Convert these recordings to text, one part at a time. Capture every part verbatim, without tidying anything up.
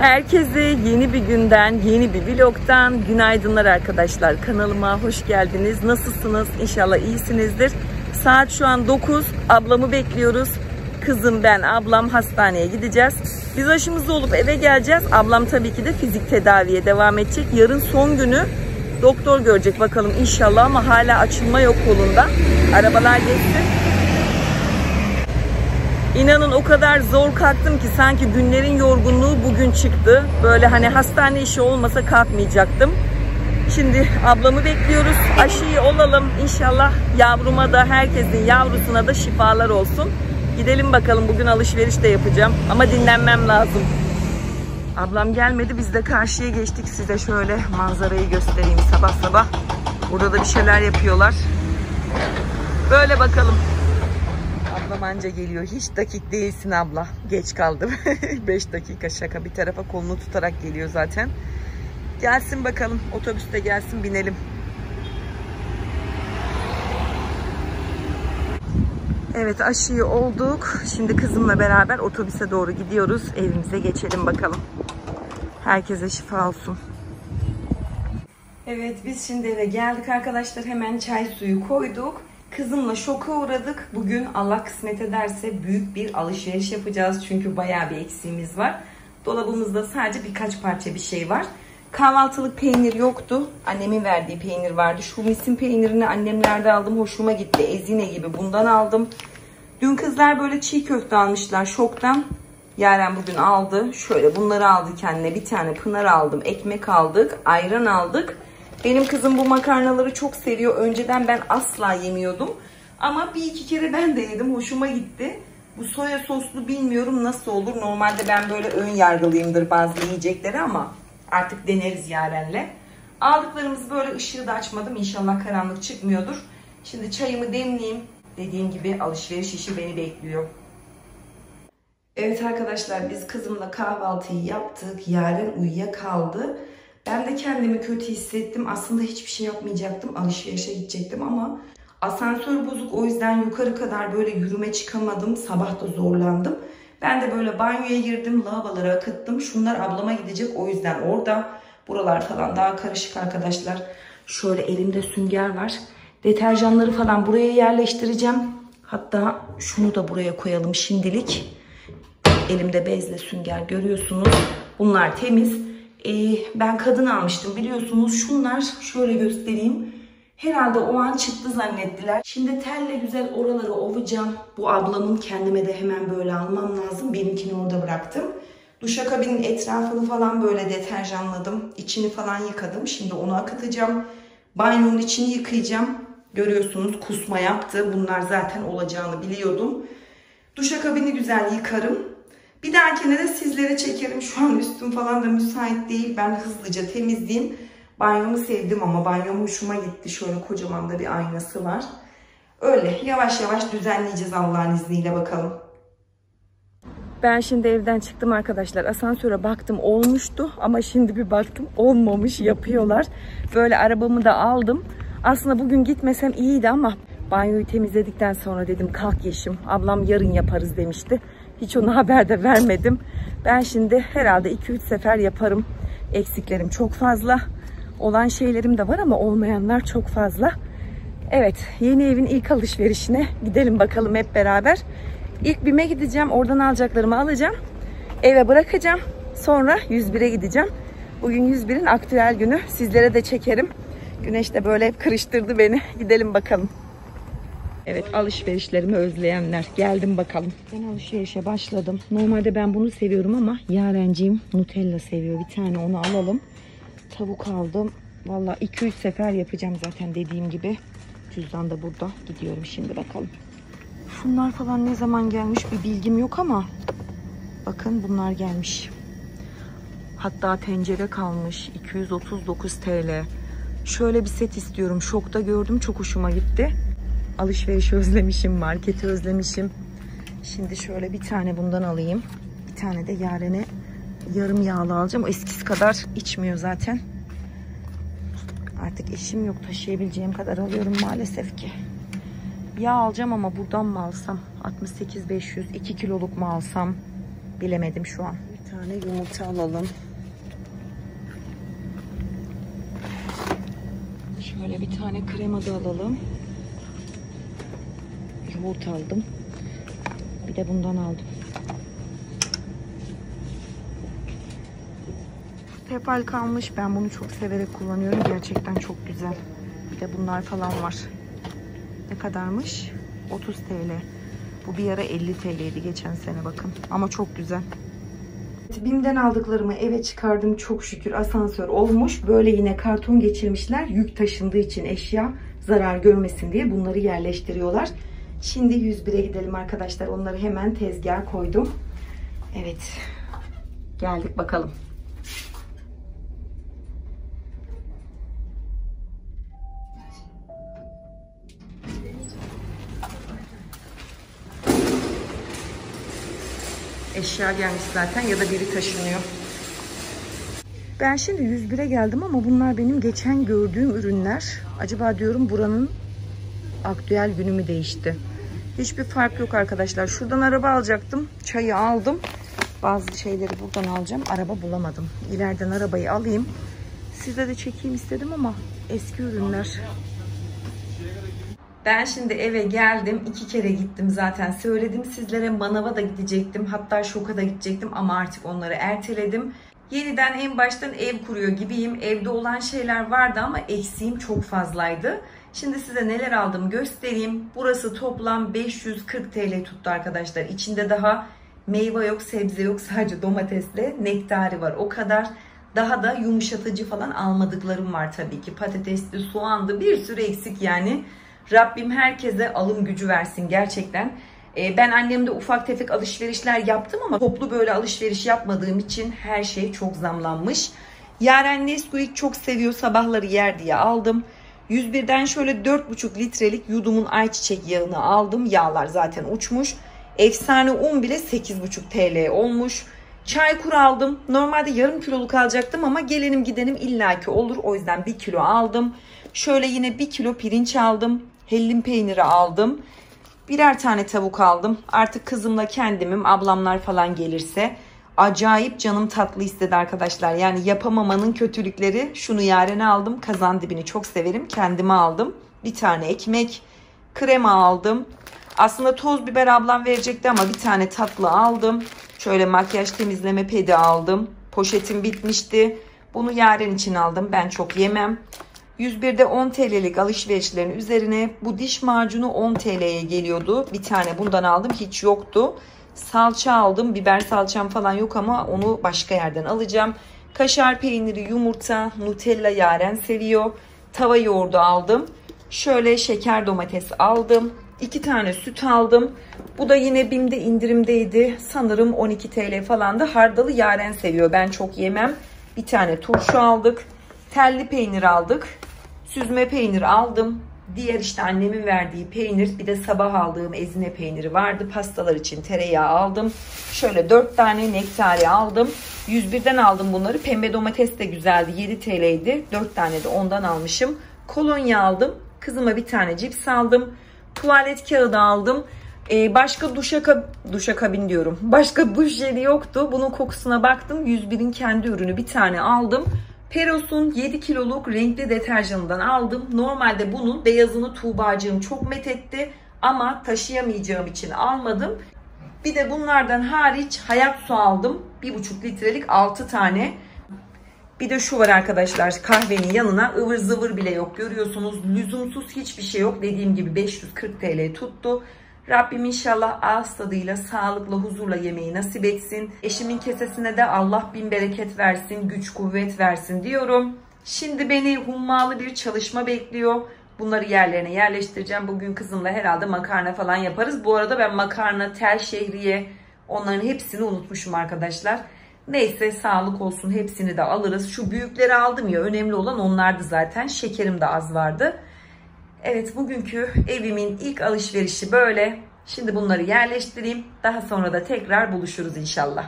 Herkese yeni bir günden, yeni bir vlogtan günaydınlar arkadaşlar. Kanalıma hoş geldiniz. Nasılsınız? İnşallah iyisinizdir. Saat şu an dokuz. Ablamı bekliyoruz. Kızım, ben, ablam hastaneye gideceğiz. Biz aşımızı olup eve geleceğiz. Ablam tabii ki de fizik tedaviye devam edecek. Yarın son günü doktor görecek bakalım inşallah, ama hala açılma yok kolunda. Arabalar geçti. İnanın o kadar zor kalktım ki sanki günlerin yorgunluğu bugün çıktı. Böyle hani hastane işi olmasa kalkmayacaktım. Şimdi ablamı bekliyoruz. Aşıyı olalım. İnşallah yavruma da, herkesin yavrusuna da şifalar olsun. Gidelim bakalım, bugün alışveriş de yapacağım. Ama dinlenmem lazım. Ablam gelmedi. Biz de karşıya geçtik. Size şöyle manzarayı göstereyim sabah sabah. Burada da bir şeyler yapıyorlar. Böyle bakalım. Ablam anca geliyor. Hiç dakik değilsin abla. Geç kaldım. beş dakika şaka bir tarafa, kolunu tutarak geliyor zaten. Gelsin bakalım. Otobüste gelsin, binelim. Evet, aşıyı olduk. Şimdi kızımla beraber otobüse doğru gidiyoruz. Evimize geçelim bakalım. Herkese şifa olsun. Evet, biz şimdi eve geldik arkadaşlar. Hemen çay suyu koyduk. Kızımla şoka uğradık. Bugün Allah kısmet ederse büyük bir alışveriş yapacağız. Çünkü bayağı bir eksiğimiz var. Dolabımızda sadece birkaç parça bir şey var. Kahvaltılık peynir yoktu. Annemin verdiği peynir vardı. Şu misin peynirini annemlerde aldım. Hoşuma gitti. Ezine gibi bundan aldım. Dün kızlar böyle çiğ köfte almışlar şoktan. Yaren bugün aldı. Şöyle bunları aldı kendine. Bir tane Pınar aldım. Ekmek aldık. Ayran aldık. Benim kızım bu makarnaları çok seviyor. Önceden ben asla yemiyordum. Ama bir iki kere ben de yedim. Hoşuma gitti. Bu soya soslu bilmiyorum nasıl olur. Normalde ben böyle ön yargılıyımdır bazı yiyecekleri, ama artık deneriz Yaren'le. Aldıklarımızı böyle, ışığı da açmadım. İnşallah karanlık çıkmıyordur. Şimdi çayımı demleyeyim. Dediğim gibi alışveriş işi beni bekliyor. Evet arkadaşlar, biz kızımla kahvaltıyı yaptık. Yaren uyuyakaldı. Ben de kendimi kötü hissettim. Aslında hiçbir şey yapmayacaktım. Alışverişe gidecektim ama asansör bozuk. O yüzden yukarı kadar böyle yürüme çıkamadım. Sabah da zorlandım. Ben de böyle banyoya girdim. Lavaboları akıttım. Şunlar ablama gidecek. O yüzden orada. Buralar falan daha karışık arkadaşlar. Şöyle elimde sünger var. Deterjanları falan buraya yerleştireceğim. Hatta şunu da buraya koyalım şimdilik. Elimde bezle sünger görüyorsunuz. Bunlar temiz. Ee, ben kadın almıştım biliyorsunuz. Şunlar şöyle göstereyim. Herhalde o an çıktı zannettiler. Şimdi telle güzel oraları ovacağım. Bu ablamın, kendime de hemen böyle almam lazım. Benimkini orada bıraktım. Duşakabinin etrafını falan böyle deterjanladım. İçini falan yıkadım. Şimdi onu akıtacağım. Banyonun içini yıkayacağım. Görüyorsunuz kusma yaptı. Bunlar zaten olacağını biliyordum. Duşakabini güzel yıkarım. Bir dahakine de sizlere çekerim. Şu an üstüm falan da müsait değil. Ben hızlıca temizleyeyim. Banyomu sevdim ama banyom hoşuma gitti. Şöyle kocaman da bir aynası var. Öyle yavaş yavaş düzenleyeceğiz Allah'ın izniyle, bakalım. Ben şimdi evden çıktım arkadaşlar. Asansöre baktım, olmuştu. Ama şimdi bir baktım olmamış, yapıyorlar. Böyle arabamı da aldım. Aslında bugün gitmesem iyiydi ama banyoyu temizledikten sonra dedim kalk Yeşim. Ablam yarın yaparız demişti. Hiç ona haber de vermedim. Ben şimdi herhalde iki üç sefer yaparım. Eksiklerim çok fazla. Olan şeylerim de var ama olmayanlar çok fazla. Evet, yeni evin ilk alışverişine gidelim bakalım hep beraber. İlk BİM'e gideceğim. Oradan alacaklarımı alacağım. Eve bırakacağım. Sonra yüz bire gideceğim. Bugün yüz birin aktüel günü. Sizlere de çekerim. Güneş de böyle hep kırıştırdı beni. Gidelim bakalım. Evet, alışverişlerimi özleyenler. Geldim bakalım. Ben alışverişe başladım. Normalde ben bunu seviyorum ama Yarenciğim Nutella seviyor. Bir tane onu alalım. Tavuk aldım. Vallahi iki üç sefer yapacağım zaten dediğim gibi. Cüzdan da burada. Gidiyorum şimdi bakalım. Şunlar falan ne zaman gelmiş bir bilgim yok ama bakın bunlar gelmiş. Hatta tencere kalmış. iki yüz otuz dokuz TL. Şöyle bir set istiyorum. Şokta gördüm. Çok hoşuma gitti. Alışverişi özlemişim. Marketi özlemişim. Şimdi şöyle bir tane bundan alayım. Bir tane de Yaren'e yarım yağlı alacağım. O eskisi kadar içmiyor zaten. Artık eşim yok. Taşıyabileceğim kadar alıyorum maalesef ki. Yağ alacağım ama buradan mı alsam? altmış sekiz beş yüz. iki kiloluk mu alsam? Bilemedim şu an. Evet tane yumurta alalım. Şöyle bir tane krema da alalım. Yoğurt aldım. Bir de bundan aldım. Tefal kalmış. Ben bunu çok severek kullanıyorum. Gerçekten çok güzel. Bir de bunlar falan var. Ne kadarmış? otuz TL. Bu bir ara elli TL'ydi geçen sene bakın. Ama çok güzel. BİM'den aldıklarımı eve çıkardım. Çok şükür asansör olmuş. Böyle yine karton geçirmişler. Yük taşındığı için eşya zarar görmesin diye bunları yerleştiriyorlar. Şimdi yüz bire gidelim arkadaşlar. Onları hemen tezgaha koydum. Evet. Geldik bakalım. Eşya gelmiş zaten ya da biri taşınıyor. Ben şimdi yüz bire geldim ama bunlar benim geçen gördüğüm ürünler. Acaba diyorum buranın aktüel günü mü değişti? Hiçbir fark yok arkadaşlar. Şuradan araba alacaktım. Çayı aldım. Bazı şeyleri buradan alacağım. Araba bulamadım. İleriden arabayı alayım. Size de çekeyim istedim ama eski ürünler. Ben şimdi eve geldim. İki kere gittim zaten. Söyledim sizlere, manava da gidecektim. Hatta şoka da gidecektim ama artık onları erteledim. Yeniden en baştan ev kuruyor gibiyim. Evde olan şeyler vardı ama eksiğim çok fazlaydı. Şimdi size neler aldım göstereyim. Burası toplam beş yüz kırk TL tuttu arkadaşlar. İçinde daha meyve yok, sebze yok. Sadece domatesle nektarı var. O kadar. Daha da yumuşatıcı falan almadıklarım var tabii ki. Patatesli, soğandı, bir sürü eksik yani. Rabbim herkese alım gücü versin gerçekten. Ee, ben annemde ufak tefek alışverişler yaptım ama toplu böyle alışveriş yapmadığım için her şey çok zamlanmış. Yaren Nesquik çok seviyor, sabahları yer diye aldım. yüz birden şöyle dört buçuk litrelik yudumun ayçiçek yağını aldım. Yağlar zaten uçmuş. Efsane un bile sekiz buçuk TL olmuş. Çaykur aldım. Normalde yarım kiloluk alacaktım ama gelenim gidenim illaki olur. O yüzden bir kilo aldım. Şöyle yine bir kilo pirinç aldım. Hellim peyniri aldım. Birer tane tavuk aldım. Artık kızımla kendimim, ablamlar falan gelirse. Acayip canım tatlı istedi arkadaşlar. Yani yapamamanın kötülükleri. Şunu Yaren'e aldım. Kazandibini çok severim. Kendime aldım. Bir tane ekmek. Krema aldım. Aslında toz biber ablam verecekti ama bir tane tatlı aldım. Şöyle makyaj temizleme pedi aldım. Poşetim bitmişti. Bunu Yaren için aldım. Ben çok yemem. yüz birde on TL'lik alışverişlerin üzerine bu diş macunu on TL'ye geliyordu. Bir tane bundan aldım. Hiç yoktu. Salça aldım. Biber salçam falan yok ama onu başka yerden alacağım. Kaşar peyniri, yumurta, Nutella Yaren seviyor. Tava yoğurdu aldım. Şöyle şeker domates aldım. iki tane süt aldım. Bu da yine BİM'de indirimdeydi. Sanırım on iki TL falandı. Hardalı Yaren seviyor. Ben çok yemem. Bir tane turşu aldık. Telli peynir aldık. Süzme peynir aldım. Diğer işte annemin verdiği peynir. Bir de sabah aldığım ezine peyniri vardı. Pastalar için tereyağı aldım. Şöyle dört tane nektari aldım. yüz birden aldım bunları. Pembe domates de güzeldi. yedi TL'ydi. dört tane de ondan almışım. Kolonya aldım. Kızıma bir tane cips aldım. Tuvalet kağıdı aldım. Ee, başka duşakabin, duşakabin diyorum. Başka duş jeli yoktu. Bunun kokusuna baktım. yüz birin kendi ürünü bir tane aldım. Peros'un yedi kiloluk renkli deterjanından aldım. Normalde bunun beyazını Tuğbacığım çok methetti. Ama taşıyamayacağım için almadım. Bir de bunlardan hariç hayat su aldım. bir buçuk litrelik altı tane. Bir de şu var arkadaşlar, kahvenin yanına ıvır zıvır bile yok, görüyorsunuz. Lüzumsuz hiçbir şey yok. Dediğim gibi beş yüz kırk TL tuttu. Rabbim inşallah ağız tadıyla, sağlıkla, huzurla yemeği nasip etsin. Eşimin kesesine de Allah bin bereket versin, güç kuvvet versin diyorum. Şimdi beni hummalı bir çalışma bekliyor. Bunları yerlerine yerleştireceğim. Bugün kızımla herhalde makarna falan yaparız. Bu arada ben makarna, tel şehriye, onların hepsini unutmuşum arkadaşlar. Neyse, sağlık olsun, hepsini de alırız. Şu büyükleri aldım ya, önemli olan onlardı zaten. Şekerim de az vardı. Evet, bugünkü evimin ilk alışverişi böyle. Şimdi bunları yerleştireyim. Daha sonra da tekrar buluşuruz inşallah.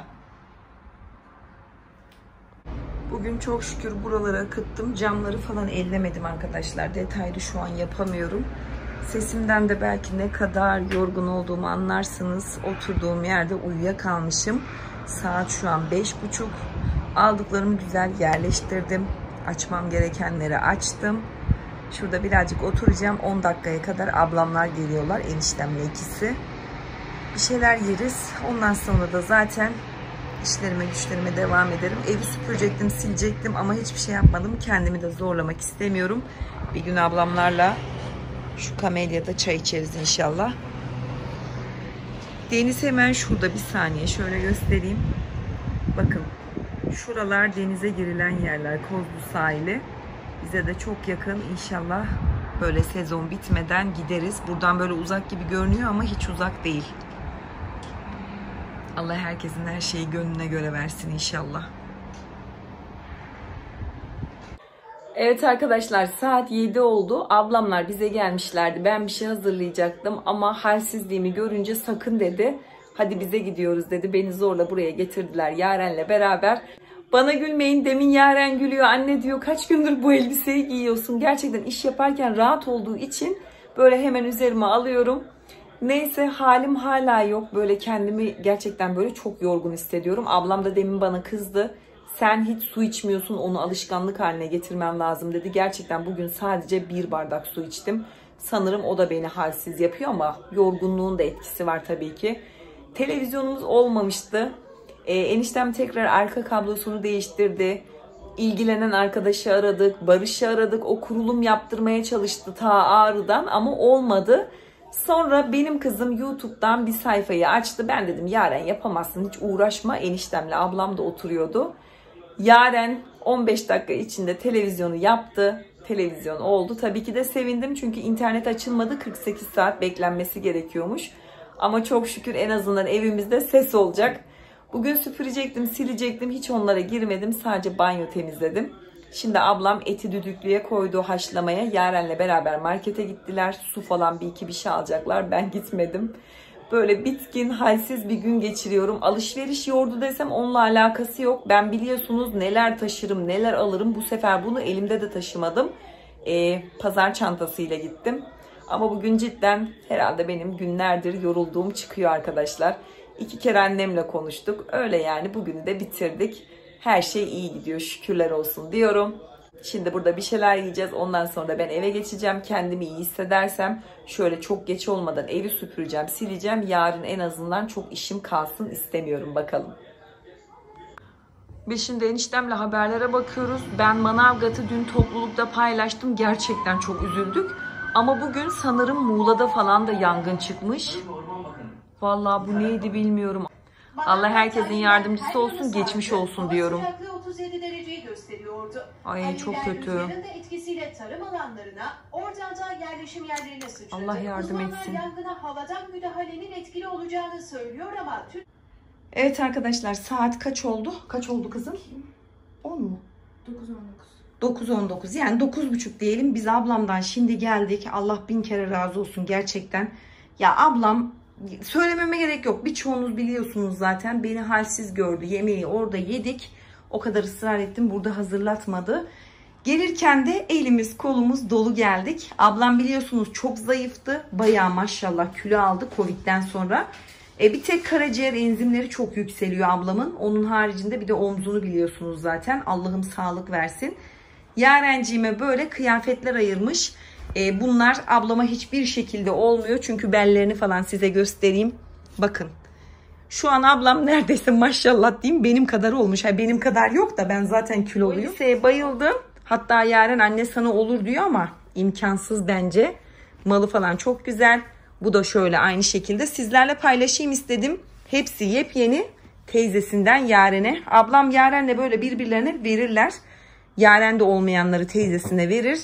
Bugün çok şükür buraları akıttım. Camları falan ellemedim arkadaşlar. Detaylı şu an yapamıyorum. Sesimden de belki ne kadar yorgun olduğumu anlarsınız. Oturduğum yerde uyuyakalmışım. Saat şu an beş buçuk. Aldıklarımı güzel yerleştirdim. Açmam gerekenleri açtım. Şurada birazcık oturacağım. on dakikaya kadar ablamlar geliyorlar. Eniştemle ikisi. Bir şeyler yeriz. Ondan sonra da zaten işlerime güçlerime devam ederim. Evi süpürecektim, silecektim ama hiçbir şey yapmadım. Kendimi de zorlamak istemiyorum. Bir gün ablamlarla şu kamelyada çay içeriz inşallah. Deniz hemen şurada, bir saniye şöyle göstereyim. Bakın şuralar denize girilen yerler, Kozlu sahili. Bize de çok yakın. İnşallah böyle sezon bitmeden gideriz. Buradan böyle uzak gibi görünüyor ama hiç uzak değil. Allah herkesin her şeyi gönlüne göre versin inşallah. Evet arkadaşlar, saat yedi oldu. Ablamlar bize gelmişlerdi. Ben bir şey hazırlayacaktım ama halsizliğimi görünce sakın dedi. Hadi bize gidiyoruz dedi. Beni zorla buraya getirdiler Yaren'le beraber. Bana gülmeyin, demin Yaren gülüyor. Anne diyor, kaç gündür bu elbiseyi giyiyorsun. Gerçekten iş yaparken rahat olduğu için böyle hemen üzerime alıyorum. Neyse, halim hala yok. Böyle kendimi gerçekten böyle çok yorgun hissediyorum. Ablam da demin bana kızdı. Sen hiç su içmiyorsun, onu alışkanlık haline getirmen lazım dedi. Gerçekten bugün sadece bir bardak su içtim. Sanırım o da beni halsiz yapıyor ama yorgunluğun da etkisi var tabii ki. Televizyonumuz olmamıştı. Ee, eniştem tekrar arka kablosunu değiştirdi. İlgilenen arkadaşı aradık, Barış'ı aradık. O kurulum yaptırmaya çalıştı ta Ağrı'dan ama olmadı. Sonra benim kızım YouTube'dan bir sayfayı açtı. Ben dedim Yaren yapamazsın, hiç uğraşma. Eniştemle ablam da oturuyordu. Yaren on beş dakika içinde televizyonu yaptı. Televizyon oldu. Tabii ki de sevindim çünkü internet açılmadı. kırk sekiz saat beklenmesi gerekiyormuş. Ama çok şükür en azından evimizde ses olacak. Bugün süpürecektim, silecektim. Hiç onlara girmedim. Sadece banyo temizledim. Şimdi ablam eti düdüklüye koydu haşlamaya. Yaren'le beraber markete gittiler. Su falan bir iki bir şey alacaklar. Ben gitmedim. Böyle bitkin, halsiz bir gün geçiriyorum. Alışveriş yordu desem onunla alakası yok. Ben biliyorsunuz neler taşırım, neler alırım. Bu sefer bunu elimde de taşımadım. Ee, pazar çantasıyla gittim. Ama bugün cidden herhalde benim günlerdir yorulduğum çıkıyor arkadaşlar. İki kere annemle konuştuk. Öyle yani, bugünü de bitirdik. Her şey iyi gidiyor, şükürler olsun diyorum. Şimdi burada bir şeyler yiyeceğiz. Ondan sonra ben eve geçeceğim. Kendimi iyi hissedersem şöyle çok geç olmadan evi süpüreceğim, sileceğim. Yarın en azından çok işim kalsın istemiyorum, bakalım. Biz şimdi eniştemle haberlere bakıyoruz. Ben Manavgat'ı dün toplulukta paylaştım. Gerçekten çok üzüldük. Ama bugün sanırım Muğla'da falan da yangın çıkmış. Vallahi bu neydi bilmiyorum. Allah herkesin yardımcısı olsun, geçmiş olsun diyorum. otuz yedi dereceyi gösteriyordu. Ay çok kötü. Etkisiyle tarım alanlarına, oradan da yerleşim yerlerine sıçradı. Allah yardım etsin. Uzmanlar yangına havadan müdahalenin etkili olacağını söylüyor ama... Evet arkadaşlar, saat kaç oldu? Kaç oldu kızım? on mu? dokuz on dokuz. dokuz on dokuz, yani dokuz buçuk diyelim. Biz ablamdan şimdi geldik. Allah bin kere razı olsun gerçekten. Ya ablam, söylememe gerek yok. Birçoğunuz biliyorsunuz zaten. Beni halsiz gördü. Yemeği orada yedik. O kadar ısrar ettim. Burada hazırlatmadı. Gelirken de elimiz kolumuz dolu geldik. Ablam biliyorsunuz çok zayıftı. Bayağı maşallah kilo aldı Covid'den sonra. E bir tek karaciğer enzimleri çok yükseliyor ablamın. Onun haricinde bir de omzunu biliyorsunuz zaten. Allah'ım sağlık versin. Yarenciğime böyle kıyafetler ayırmış. E, bunlar ablama hiçbir şekilde olmuyor. Çünkü bellerini falan size göstereyim. Bakın. Şu an ablam neredeyse maşallah diyeyim benim kadar olmuş. Ha, benim kadar yok da ben zaten kiloluyum. Bu elbiseye bayıldım. Hatta Yaren anne sana olur diyor ama imkansız bence. Malı falan çok güzel. Bu da şöyle aynı şekilde sizlerle paylaşayım istedim. Hepsi yepyeni. Teyzesinden Yaren'e. Ablam Yaren'le böyle birbirlerine verirler. Yaren de olmayanları teyzesine verir.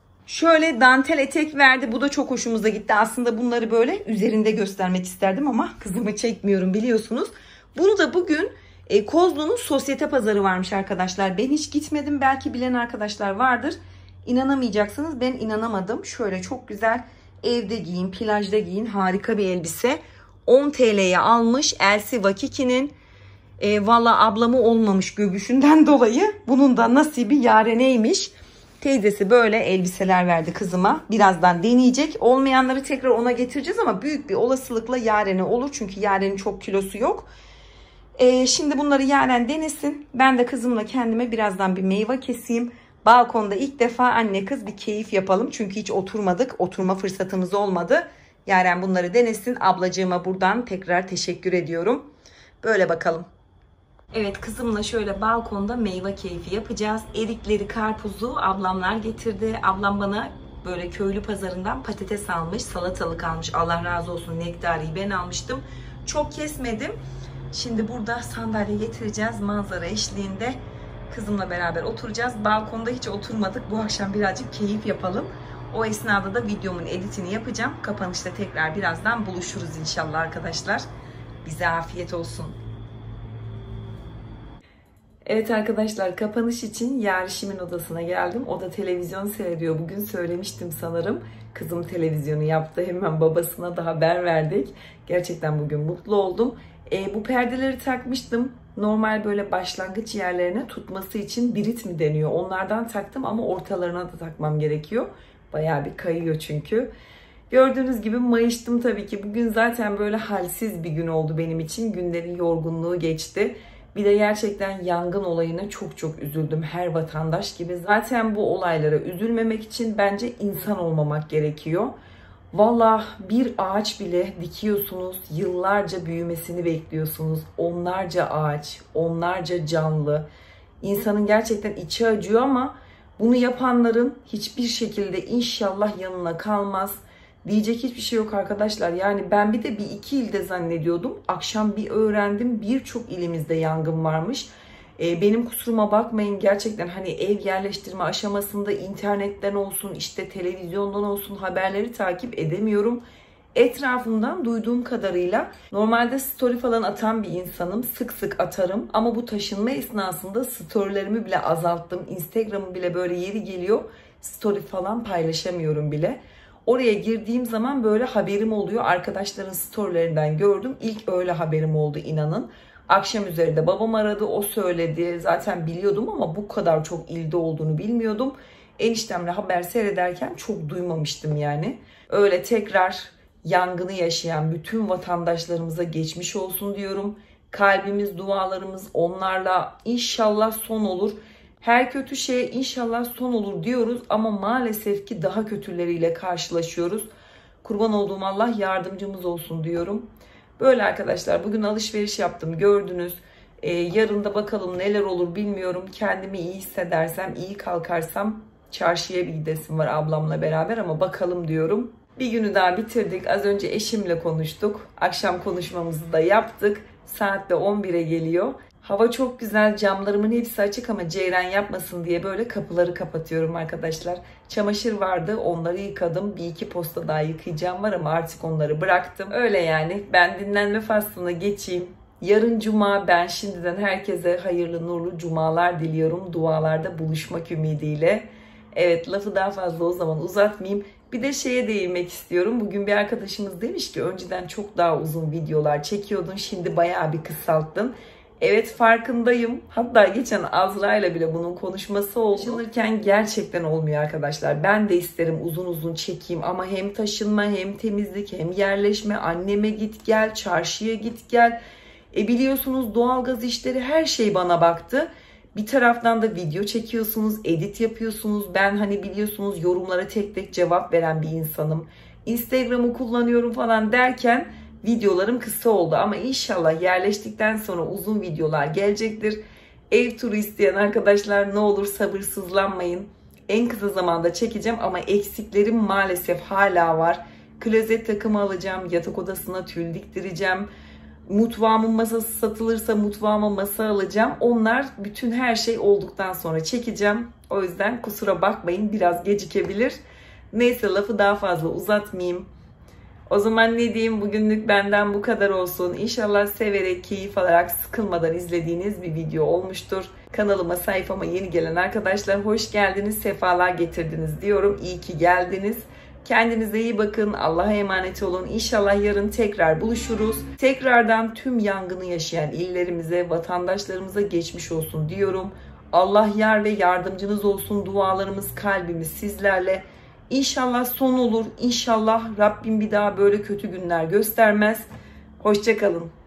Şöyle dantel etek verdi. Bu da çok hoşumuza gitti. Aslında bunları böyle üzerinde göstermek isterdim ama kızımı çekmiyorum biliyorsunuz. Bunu da bugün e, Kozlu'nun sosyete pazarı varmış arkadaşlar. Ben hiç gitmedim. Belki bilen arkadaşlar vardır. İnanamayacaksınız. Ben inanamadım. Şöyle çok güzel evde giyin, plajda giyin. Harika bir elbise. on T L'ye almış. Elsi Vakiki'nin. E, Valla ablamı olmamış göbüşünden dolayı. Bunun da nasibi Yaren'eymiş. Teyzesi böyle elbiseler verdi kızıma. Birazdan deneyecek. Olmayanları tekrar ona getireceğiz ama büyük bir olasılıkla Yaren'e olur. Çünkü Yaren'in çok kilosu yok. Ee, şimdi bunları Yaren denesin. Ben de kızımla kendime birazdan bir meyve keseyim. Balkonda ilk defa anne kız bir keyif yapalım. Çünkü hiç oturmadık. Oturma fırsatımız olmadı. Yaren bunları denesin. Ablacığıma buradan tekrar teşekkür ediyorum. Böyle bakalım. Evet, kızımla şöyle balkonda meyve keyfi yapacağız. Erikleri, karpuzu ablamlar getirdi. Ablam bana böyle köylü pazarından patates almış, salatalık almış. Allah razı olsun, nektariyi ben almıştım. Çok kesmedim. Şimdi burada sandalye getireceğiz. Manzara eşliğinde kızımla beraber oturacağız. Balkonda hiç oturmadık. Bu akşam birazcık keyif yapalım. O esnada da videomun editini yapacağım. Kapanışta tekrar birazdan buluşuruz inşallah arkadaşlar. Bize afiyet olsun. Evet arkadaşlar, kapanış için Yarişim'in odasına geldim. O da televizyon seyrediyor. Bugün söylemiştim sanırım. Kızım televizyonu yaptı. Hemen babasına da haber verdik. Gerçekten bugün mutlu oldum. E, bu perdeleri takmıştım. Normal böyle başlangıç yerlerine tutması için birit mi deniyor? Onlardan taktım ama ortalarına da takmam gerekiyor. Bayağı bir kayıyor çünkü. Gördüğünüz gibi mayıştım tabii ki. Bugün zaten böyle halsiz bir gün oldu benim için. Günlerin yorgunluğu geçti. Bir de gerçekten yangın olayına çok çok üzüldüm, her vatandaş gibi. Zaten bu olaylara üzülmemek için bence insan olmamak gerekiyor. Vallahi bir ağaç bile dikiyorsunuz, yıllarca büyümesini bekliyorsunuz. Onlarca ağaç, onlarca canlı. İnsanın gerçekten içi acıyor ama bunu yapanların hiçbir şekilde inşallah yanına kalmaz. Diyecek hiçbir şey yok arkadaşlar. Yani ben bir de bir iki ilde zannediyordum. Akşam bir öğrendim, birçok ilimizde yangın varmış. Ee, benim kusuruma bakmayın, gerçekten hani ev yerleştirme aşamasında internetten olsun, işte televizyondan olsun haberleri takip edemiyorum. Etrafımdan duyduğum kadarıyla normalde story falan atan bir insanım. Sık sık atarım ama bu taşınma esnasında storylerimi bile azalttım. Instagram'ı bile böyle yeri geliyor, story falan paylaşamıyorum bile. Oraya girdiğim zaman böyle haberim oluyor. Arkadaşların storylerinden gördüm. İlk öyle haberim oldu, inanın. Akşam üzeri de babam aradı. O söyledi. Zaten biliyordum ama bu kadar çok ilde olduğunu bilmiyordum. Eniştemle haber seyrederken çok duymamıştım yani. Öyle tekrar yangını yaşayan bütün vatandaşlarımıza geçmiş olsun diyorum. Kalbimiz, dualarımız onlarla inşallah son olur. Her kötü şeye inşallah son olur diyoruz ama maalesef ki daha kötüleriyle karşılaşıyoruz. Kurban olduğum Allah yardımcımız olsun diyorum. Böyle arkadaşlar, bugün alışveriş yaptım, gördünüz. Ee, yarın da bakalım neler olur bilmiyorum. Kendimi iyi hissedersem, iyi kalkarsam çarşıya bir gidesim var ablamla beraber ama bakalım diyorum. Bir günü daha bitirdik. Az önce eşimle konuştuk. Akşam konuşmamızı da yaptık. Saat de on bire geliyor. Hava çok güzel. Camlarımın hepsi açık ama ceyran yapmasın diye böyle kapıları kapatıyorum arkadaşlar. Çamaşır vardı. Onları yıkadım. Bir iki posta daha yıkayacağım var ama artık onları bıraktım. Öyle yani. Ben dinlenme faslına geçeyim. Yarın cuma. Ben şimdiden herkese hayırlı nurlu cumalar diliyorum. Dualarda buluşmak ümidiyle. Evet, lafı daha fazla o zaman uzatmayayım. Bir de şeye değinmek istiyorum. Bugün bir arkadaşımız demiş ki önceden çok daha uzun videolar çekiyordun. Şimdi bayağı bir kısalttın. Evet, farkındayım. Hatta geçen Azra ile bile bunun konuşması oldu. Taşınırken gerçekten olmuyor arkadaşlar. Ben de isterim uzun uzun çekeyim ama hem taşınma hem temizlik hem yerleşme, anneme git gel, çarşıya git gel. E biliyorsunuz doğalgaz işleri, her şey bana baktı. Bir taraftan da video çekiyorsunuz, edit yapıyorsunuz. Ben hani biliyorsunuz yorumlara tek tek cevap veren bir insanım. Instagram'ı kullanıyorum falan derken videolarım kısa oldu ama inşallah yerleştikten sonra uzun videolar gelecektir. Ev turu isteyen arkadaşlar ne olur sabırsızlanmayın. En kısa zamanda çekeceğim ama eksiklerim maalesef hala var. Klozet takımı alacağım, yatak odasına tül diktireceğim. Mutfağımın masası satılırsa mutfağıma masa alacağım. Onlar bütün her şey olduktan sonra çekeceğim. O yüzden kusura bakmayın, biraz gecikebilir. Neyse, lafı daha fazla uzatmayayım. O zaman ne diyeyim, bugünlük benden bu kadar olsun. İnşallah severek, keyif alarak, sıkılmadan izlediğiniz bir video olmuştur. Kanalıma, sayfama yeni gelen arkadaşlar hoş geldiniz, sefalar getirdiniz diyorum. İyi ki geldiniz. Kendinize iyi bakın. Allah'a emanet olun. İnşallah yarın tekrar buluşuruz. Tekrardan tüm yangını yaşayan illerimize, vatandaşlarımıza geçmiş olsun diyorum. Allah yar ve yardımcınız olsun. Dualarımız, kalbimiz sizlerle. İnşallah son olur. İnşallah Rabbim bir daha böyle kötü günler göstermez. Hoşça kalın.